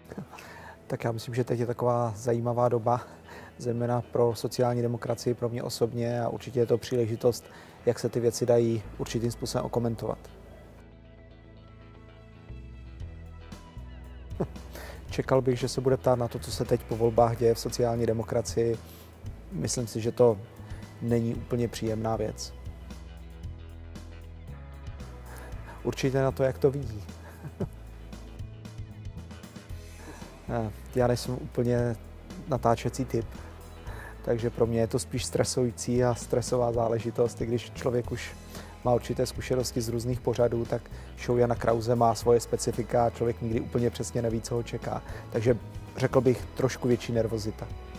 Tak já myslím, že teď je taková zajímavá doba, zejména pro sociální demokracii, pro mě osobně, a určitě je to příležitost, jak se ty věci dají určitým způsobem okomentovat. Čekal bych, že se bude ptát na to, co se teď po volbách děje v sociální demokracii. Myslím si, že to není úplně příjemná věc. Určitě na to, jak to vidí. Já nejsem úplně natáčecí typ, takže pro mě je to spíš stresující a stresová záležitost. I když člověk už má určité zkušenosti z různých pořadů, tak show Jana Krause má svoje specifika a člověk nikdy úplně přesně neví, co ho čeká. Takže řekl bych trošku větší nervozita.